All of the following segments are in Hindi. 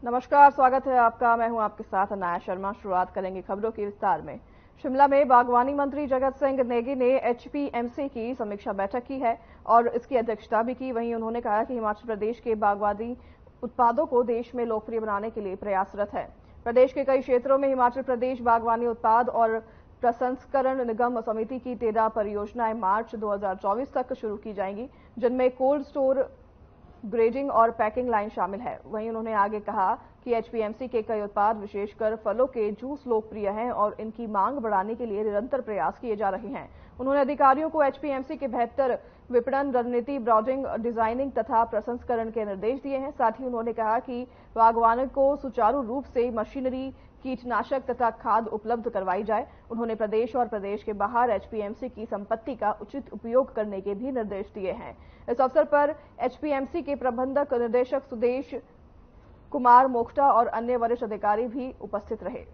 नमस्कार, स्वागत है आपका। मैं हूं आपके साथ अनाया शर्मा। शुरुआत करेंगे खबरों की विस्तार में। शिमला में बागवानी मंत्री जगत सिंह नेगी ने एचपीएमसी की समीक्षा बैठक की है और इसकी अध्यक्षता भी की। वहीं उन्होंने कहा कि हिमाचल प्रदेश के बागवानी उत्पादों को देश में लोकप्रिय बनाने के लिए प्रयासरत है। प्रदेश के कई क्षेत्रों में हिमाचल प्रदेश बागवानी उत्पाद और प्रसंस्करण निगम समिति की 13 परियोजनाएं मार्च 2024 तक शुरू की जाएंगी, जिनमें कोल्ड स्टोर, ग्रेडिंग और पैकिंग लाइन शामिल है। वहीं उन्होंने आगे कहा कि एचपीएमसी के कई उत्पाद, विशेषकर फलों के जूस, लोकप्रिय हैं और इनकी मांग बढ़ाने के लिए निरंतर प्रयास किए जा रहे हैं। उन्होंने अधिकारियों को एचपीएमसी के बेहतर विपणन रणनीति, ब्रांडिंग, डिजाइनिंग तथा प्रसंस्करण के निर्देश दिए हैं। साथ ही उन्होंने कहा कि बागवानों को सुचारू रूप से मशीनरी, कीटनाशक तथा खाद उपलब्ध करवाई जाए। उन्होंने प्रदेश और प्रदेश के बाहर एचपीएमसी की संपत्ति का उचित उपयोग करने के भी निर्देश दिए हैं। इस अवसर पर एचपीएमसी के प्रबंधक निदेशक सुदेश कुमार मोक्टा और अन्य वरिष्ठ अधिकारी भी उपस्थित रहे।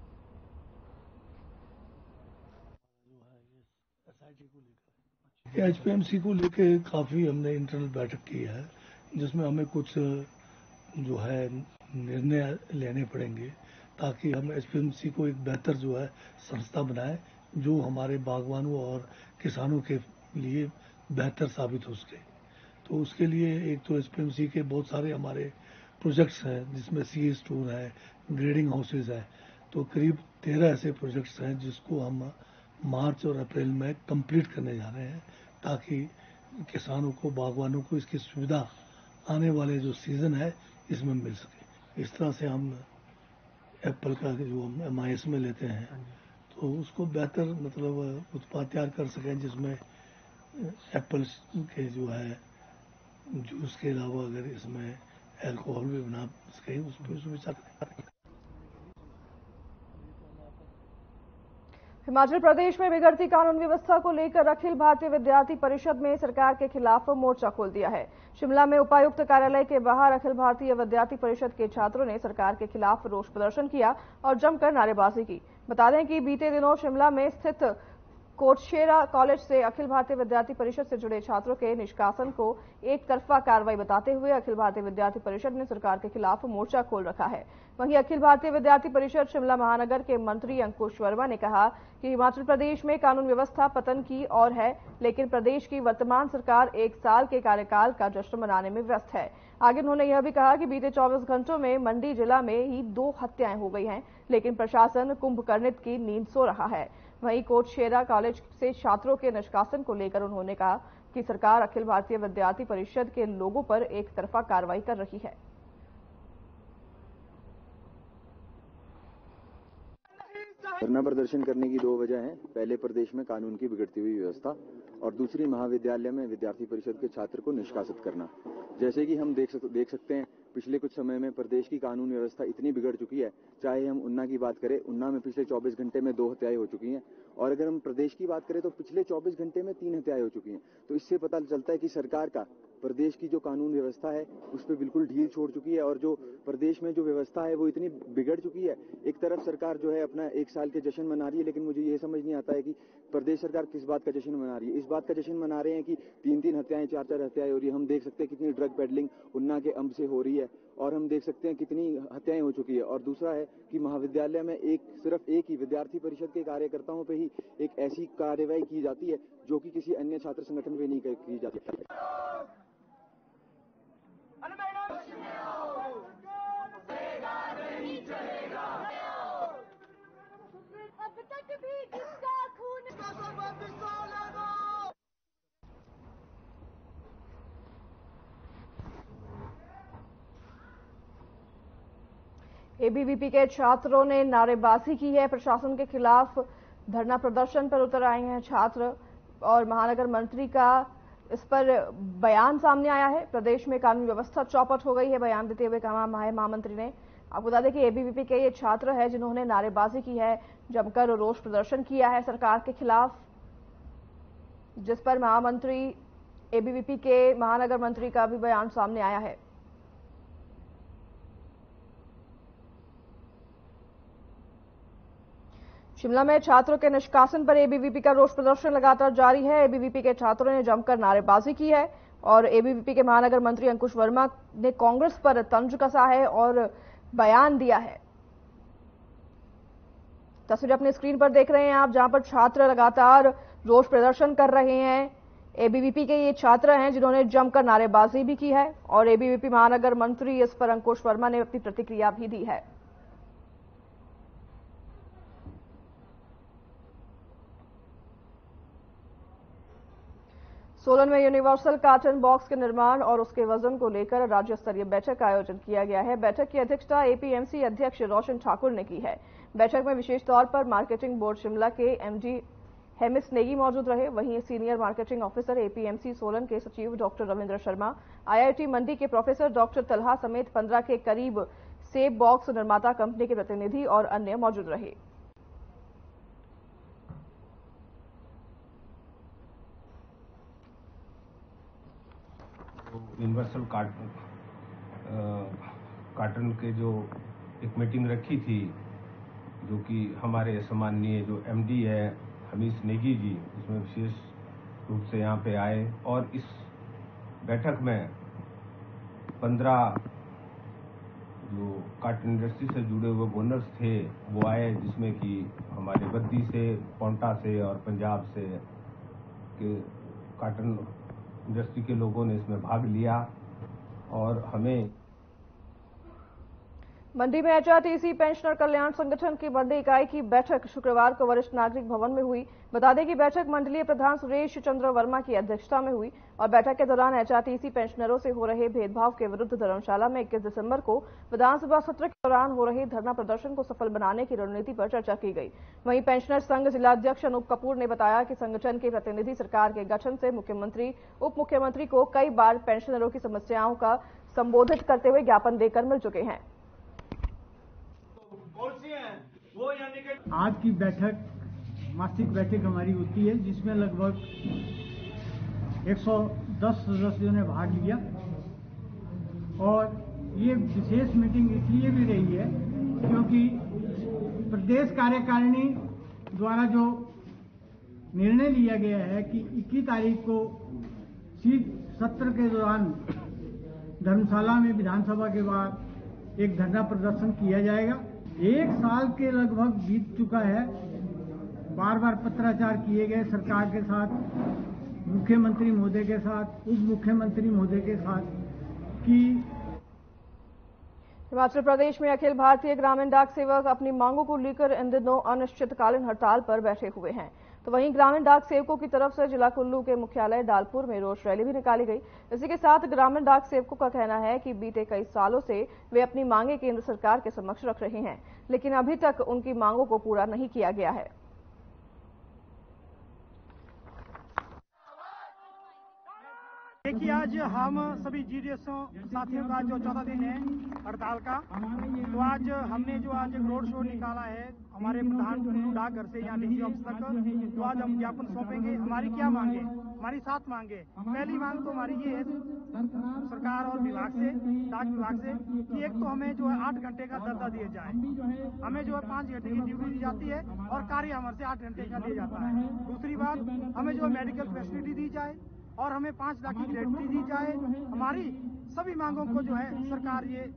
एचपीएमसी को लेके काफी हमने इंटरनल बैठक की है, जिसमें हमें कुछ जो है निर्णय लेने पड़ेंगे ताकि हम एचपीएमसी को एक बेहतर जो है संस्था बनाए, जो हमारे बागवानों और किसानों के लिए बेहतर साबित हो सके। तो उसके लिए एक तो एचपीएमसी के बहुत सारे हमारे प्रोजेक्ट्स हैं, जिसमें सीए स्टोर है, ग्रेडिंग हाउसेज है। तो करीब 13 ऐसे प्रोजेक्ट्स हैं जिसको हम मार्च और अप्रैल में कंप्लीट करने जा रहे हैं, ताकि किसानों को, बागवानों को इसकी सुविधा आने वाले जो सीजन है इसमें मिल सके। इस तरह से हम एप्पल का जो हम MIS में लेते हैं तो उसको बेहतर मतलब उत्पाद तैयार कर सकें, जिसमें एप्पल के जो है जूस के अलावा अगर इसमें अल्कोहल भी बना सके, उस पर विचार करें। हिमाचल प्रदेश में बिगड़ती कानून व्यवस्था को लेकर अखिल भारतीय विद्यार्थी परिषद में सरकार के खिलाफ मोर्चा खोल दिया है। शिमला में उपायुक्त कार्यालय के बाहर अखिल भारतीय विद्यार्थी परिषद के छात्रों ने सरकार के खिलाफ रोष प्रदर्शन किया और जमकर नारेबाजी की। बता दें कि बीते दिनों शिमला में स्थित कोटशेरा कॉलेज से अखिल भारतीय विद्यार्थी परिषद से जुड़े छात्रों के निष्कासन को एक तरफा कार्रवाई बताते हुए अखिल भारतीय विद्यार्थी परिषद ने सरकार के खिलाफ मोर्चा खोल रखा है। वहीं अखिल भारतीय विद्यार्थी परिषद शिमला महानगर के मंत्री अंकुश वर्मा ने कहा कि हिमाचल प्रदेश में कानून व्यवस्था पतन की ओर है, लेकिन प्रदेश की वर्तमान सरकार 1 साल के कार्यकाल का जश्न मनाने में व्यस्त है। आगे उन्होंने यह भी कहा कि बीते 24 घंटों में मंडी जिला में ही 2 हत्याएं हो गई हैं, लेकिन प्रशासन कुंभकर्णित की नींद सो रहा है। वहीं कोटशेरा कॉलेज से छात्रों के निष्कासन को लेकर उन्होंने कहा कि सरकार अखिल भारतीय विद्यार्थी परिषद के लोगों पर एक तरफा कार्रवाई कर रही है। धरना प्रदर्शन करने की 2 वजह हैं। पहले, प्रदेश में कानून की बिगड़ती हुई व्यवस्था, और दूसरी, महाविद्यालय में विद्यार्थी परिषद के छात्र को निष्कासित करना। जैसे कि हम देख सकते हैं, पिछले कुछ समय में प्रदेश की कानून व्यवस्था इतनी बिगड़ चुकी है। चाहे हम ऊना की बात करें, ऊना में पिछले 24 घंटे में 2 हत्याएं हो चुकी हैं, और अगर हम प्रदेश की बात करें तो पिछले 24 घंटे में 3 हत्याएं हो चुकी हैं। तो इससे पता चलता है कि सरकार का प्रदेश की जो कानून व्यवस्था है उस पर बिल्कुल ढील छोड़ चुकी है, और जो प्रदेश में जो व्यवस्था है वो इतनी बिगड़ चुकी है। एक तरफ सरकार जो है अपना 1 साल के जश्न मना रही है, लेकिन मुझे ये समझ नहीं आता है कि प्रदेश सरकार किस बात का जश्न मना रही है। इस बात का जश्न मना रहे हैं कि 3-3 हत्याएं, 4-4 हत्याएं हो रही है। हम देख सकते हैं कितनी ड्रग पेडलिंग ऊना के अंब से हो रही है, और हम देख सकते हैं कितनी हत्याएं हो चुकी है। और दूसरा है कि महाविद्यालय में सिर्फ एक ही विद्यार्थी परिषद के कार्यकर्ताओं पे ही एक ऐसी कार्रवाई की जाती है जो कि किसी अन्य छात्र संगठन पे नहीं की जाती है। एबीवीपी के छात्रों ने नारेबाजी की है। प्रशासन के खिलाफ धरना प्रदर्शन पर उतर आए हैं छात्र, और महानगर मंत्री का इस पर बयान सामने आया है। प्रदेश में कानून व्यवस्था चौपट हो गई है, बयान देते हुए कहा महामंत्री ने। आपको बता दें कि एबीवीपी के ये छात्र है जिन्होंने नारेबाजी की है, जमकर रोष प्रदर्शन किया है सरकार के खिलाफ, जिस पर महामंत्री एबीवीपी के महानगर मंत्री का भी बयान सामने आया है। शिमला में छात्रों के निष्कासन पर एबीवीपी का रोष प्रदर्शन लगातार जारी है। एबीवीपी के छात्रों ने जमकर नारेबाजी की है और एबीवीपी के महानगर मंत्री अंकुश वर्मा ने कांग्रेस पर तंज कसा है और बयान दिया है। तस्वीर अपने स्क्रीन पर देख रहे हैं आप, जहां पर छात्र लगातार रोष प्रदर्शन कर रहे हैं। एबीवीपी के ये छात्र हैं जिन्होंने जमकर नारेबाजी भी की है और एबीवीपी महानगर मंत्री इस पर अंकुश वर्मा ने अपनी प्रतिक्रिया भी दी है। सोलन में यूनिवर्सल कार्टन बॉक्स के निर्माण और उसके वजन को लेकर राज्य स्तरीय बैठक का आयोजन किया गया है। बैठक की अध्यक्षता एपीएमसी अध्यक्ष रोशन ठाकुर ने की है। बैठक में विशेष तौर पर मार्केटिंग बोर्ड शिमला के एमडी हेमिस नेगी मौजूद रहे। वहीं senior marketing officer APMC Solan के सचिव डॉक्टर रविंद्र शर्मा, आईआईटी मंडी के प्रोफेसर डॉक्टर तलहा समेत 15 के करीब सेब बॉक्स निर्माता कंपनी के प्रतिनिधि और अन्य मौजूद रहे। यूनिवर्सल कार्टन के जो एक मीटिंग रखी थी, जो कि हमारे सम्माननीय जो एमडी है हमीस नेगी जी, इसमें विशेष रूप से यहाँ पे आए और इस बैठक में 15 जो कार्टन इंडस्ट्री से जुड़े हुए ओनर्स थे वो आए, जिसमें कि हमारे बद्दी से, पोंटा से और पंजाब से के कार्टन इंडस्ट्री के लोगों ने इसमें भाग लिया। और हमें मंडी में एचआरटीसी पेंशनर कल्याण संगठन की मंडी इकाई की बैठक शुक्रवार को वरिष्ठ नागरिक भवन में हुई। बता दें कि बैठक मंडलीय प्रधान सुरेश चंद्र वर्मा की अध्यक्षता में हुई और बैठक के दौरान एचआरटीसी पेंशनरों से हो रहे भेदभाव के विरुद्ध धर्मशाला में 21 दिसंबर को विधानसभा सत्र के दौरान हो रहे धरना प्रदर्शन को सफल बनाने की रणनीति पर चर्चा की गई। वहीं पेंशनर संघ जिलाध्यक्ष अनूप कपूर ने बताया कि संगठन के प्रतिनिधि सरकार के गठन से मुख्यमंत्री, उप मुख्यमंत्री को कई बार पेंशनरों की समस्याओं का संबोधित करते हुए ज्ञापन देकर मिल चुके हैं। आज की बैठक मासिक बैठक हमारी होती है, जिसमें लगभग 110 सदस्यों ने भाग लिया और ये विशेष मीटिंग इसलिए भी रही है क्योंकि प्रदेश कार्यकारिणी द्वारा जो निर्णय लिया गया है कि 21 तारीख को शीत सत्र के दौरान धर्मशाला में विधानसभा के बाद एक धरना प्रदर्शन किया जाएगा। 1 साल के लगभग बीत चुका है, बार बार पत्राचार किए गए सरकार के साथ, मुख्यमंत्री महोदय के साथ, उप मुख्यमंत्री महोदय के साथ कि हिमाचल प्रदेश में अखिल भारतीय ग्रामीण डाक सेवक अपनी मांगों को लेकर इन दिनों अनिश्चितकालीन हड़ताल पर बैठे हुए हैं। तो वहीं ग्रामीण डाक सेवकों की तरफ से जिला कुल्लू के मुख्यालय डालपुर में रोष रैली भी निकाली गई। इसी के साथ ग्रामीण डाक सेवकों का कहना है कि बीते कई सालों से वे अपनी मांगें केंद्र सरकार के समक्ष रख रहे हैं, लेकिन अभी तक उनकी मांगों को पूरा नहीं किया गया है। देखिए, आज हम सभी जीडीएस साथियों का जो 14 दिन है हड़ताल का, तो आज हमने जो आज एक रोड शो निकाला है हमारे प्रधान कुल्लू डाकघर से यहाँ डीसी ऑफिस तक, तो आज हम ज्ञापन सौंपेंगे। हमारी क्या मांगे, हमारी 7 मांगे। पहली मांग तो हमारी ये है सरकार और विभाग से, डाक विभाग से, कि एक तो हमें जो है 8 घंटे का दर्जा दिया जाए। हमें जो है 5 घंटे की ड्यूटी दी जाती है और कार्य हमारे से 8 घंटे का दिया जाता है। दूसरी बात, हमें जो है मेडिकल फैसिलिटी दी जाए और हमें 5 लाख की ग्रेट्युटी दी जाए। हमारी सभी मांगों को जो है सरकार ये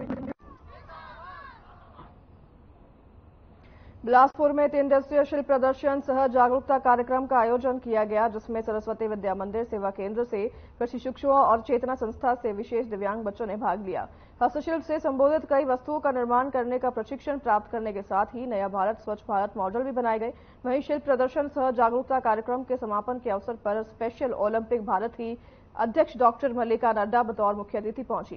बिलासपुर में 3 दिवसीय शिल्प प्रदर्शन सह जागरूकता कार्यक्रम का आयोजन किया गया, जिसमें सरस्वती विद्या मंदिर सेवा केंद्र से प्रशिक्षुओं और चेतना संस्था से विशेष दिव्यांग बच्चों ने भाग लिया। हस्तशिल्प से संबोधित कई वस्तुओं का निर्माण करने का प्रशिक्षण प्राप्त करने के साथ ही नया भारत स्वच्छ भारत मॉडल भी बनाए गए। वहीं शिल्प प्रदर्शन सह जागरूकता कार्यक्रम के समापन के अवसर पर स्पेशल ओलंपिक भारत की अध्यक्ष डॉक्टर मल्लिका नड्डा बतौर मुख्य अतिथि पहुंची।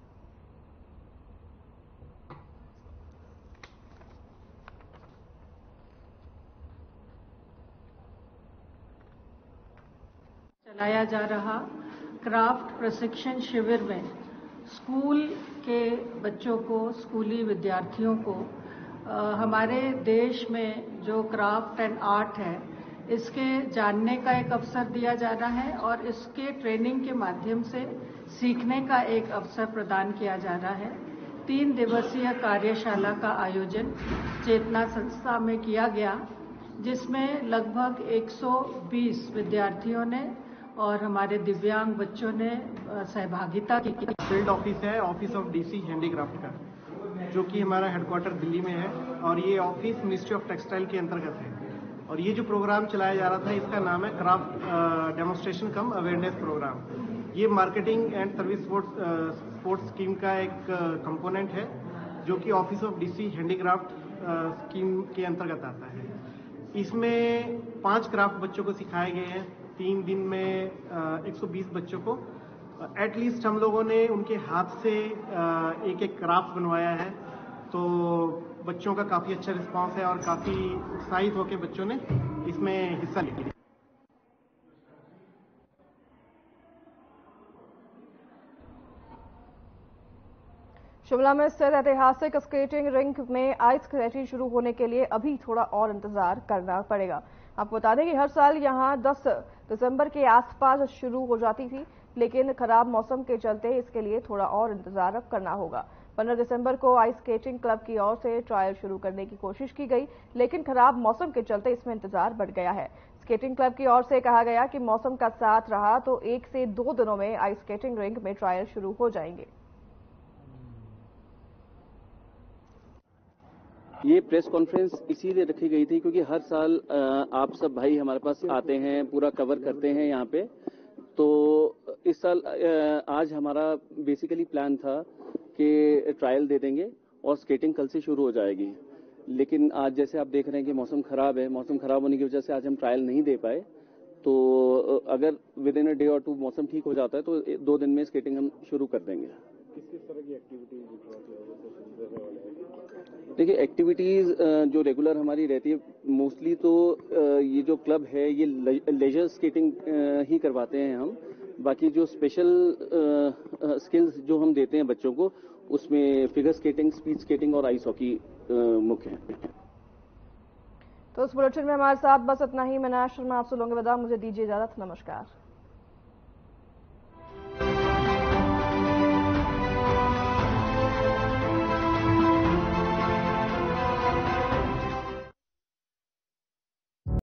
चलाया जा रहा क्राफ्ट प्रशिक्षण शिविर में स्कूल के बच्चों को, स्कूली विद्यार्थियों को हमारे देश में जो क्राफ्ट एंड आर्ट है इसके जानने का एक अवसर दिया जा रहा है और इसके ट्रेनिंग के माध्यम से सीखने का एक अवसर प्रदान किया जा रहा है। 3 दिवसीय कार्यशाला का आयोजन चेतना संस्था में किया गया, जिसमें लगभग 120 विद्यार्थियों ने और हमारे दिव्यांग बच्चों ने सहभागिता की। फील्ड ऑफिस है ऑफिस ऑफ डीसी हैंडीक्राफ्ट का, जो कि हमारा हेडक्वार्टर दिल्ली में है और ये ऑफिस मिनिस्ट्री ऑफ टेक्सटाइल के अंतर्गत है। और ये जो प्रोग्राम चलाया जा रहा था इसका नाम है craft demonstration cum awareness programme. ये marketing and service sports scheme का एक कंपोनेंट है जो कि office of DC handicraft scheme के अंतर्गत आता है। इसमें 5 क्राफ्ट बच्चों को सिखाए गए हैं। 3 दिन में 120 बच्चों को एटलीस्ट हम लोगों ने उनके हाथ से एक क्राफ्ट बनवाया है, तो बच्चों का काफी अच्छा रिस्पांस है और काफी उत्साहित होकर बच्चों ने इसमें हिस्सा लिया। शिमला में स्थित ऐतिहासिक स्केटिंग रिंक में आइस स्केटिंग शुरू होने के लिए अभी थोड़ा और इंतजार करना पड़ेगा। आपको बता दें कि हर साल यहां 10 दिसंबर के आसपास शुरू हो जाती थी, लेकिन खराब मौसम के चलते इसके लिए थोड़ा और इंतजार अब करना होगा। 15 दिसंबर को आइस स्केटिंग क्लब की ओर से ट्रायल शुरू करने की कोशिश की गई, लेकिन खराब मौसम के चलते इसमें इंतजार बढ़ गया है। स्केटिंग क्लब की ओर से कहा गया कि मौसम का साथ रहा तो 1 से 2 दिनों में आइस स्केटिंग रिंक में ट्रायल शुरू हो जाएंगे। ये प्रेस कॉन्फ्रेंस इसीलिए रखी गई थी क्योंकि हर साल आप सब भाई हमारे पास आते हैं, पूरा कवर करते हैं यहाँ पे। तो इस साल आज हमारा बेसिकली प्लान था कि ट्रायल दे देंगे और स्केटिंग कल से शुरू हो जाएगी, लेकिन आज जैसे आप देख रहे हैं कि मौसम खराब है। मौसम खराब होने की वजह से आज हम ट्रायल नहीं दे पाए। तो अगर विद इन अ डे और 2 मौसम ठीक हो जाता है तो 2 दिन में स्केटिंग हम शुरू कर देंगे। किस तरह की एक्टिविटीज? देखिए, एक्टिविटीज जो रेगुलर हमारी रहती है मोस्टली तो ये जो क्लब है ये लेजर स्केटिंग ही करवाते हैं हम। बाकी जो स्पेशल स्किल्स जो हम देते हैं बच्चों को, उसमें फिगर स्केटिंग, स्पीड स्केटिंग और आइस हॉकी मुख्य है। तो इस बुलेटिन में हमारे साथ बस इतना ही। मैं नाश शर्मा आपसे लूंगी विदा। मुझे दीजिए इजाजत। नमस्कार।